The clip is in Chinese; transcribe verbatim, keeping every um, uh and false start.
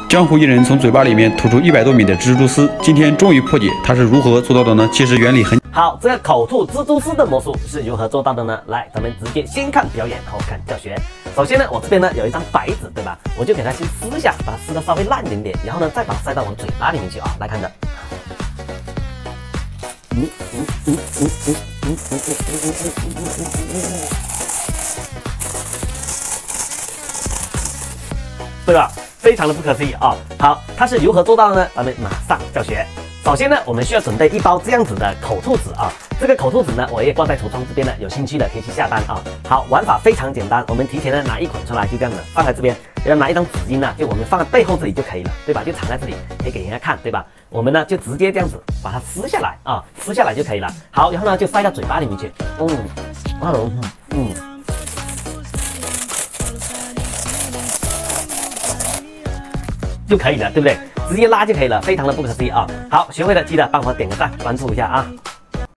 江湖艺人从嘴巴里面吐出一百多米的蜘蛛丝，今天终于破解，他是如何做到的呢？其实原理很好，这个口吐蜘蛛丝的魔术是如何做到的呢？来，咱们直接先看表演后看教学。首先呢，我这边呢有一张白纸，对吧？我就给它先撕一下，把它撕的稍微烂一点点，然后呢再把它塞到我嘴巴里面去啊，来看着。嗯嗯嗯嗯嗯嗯嗯嗯对吧？非常的不可思议啊！好，它是如何做到的呢？咱们马上教学。首先呢，我们需要准备一包这样子的口吐纸啊。这个口吐纸呢，我也挂在橱窗这边呢，有兴趣的可以去下单啊。好，玩法非常简单，我们提前呢拿一捆出来，就这样子放在这边，然后拿一张纸巾呢，就我们放在背后这里就可以了，对吧？就藏在这里，可以给人家看，对吧？我们呢就直接这样子把它撕下来啊，撕下来就可以了。好，然后呢就塞到嘴巴里面去，嗯，嗯嗯。就可以了，对不对？直接拉就可以了，非常的不可思议啊！好，学会了记得帮我点个赞，关注一下啊！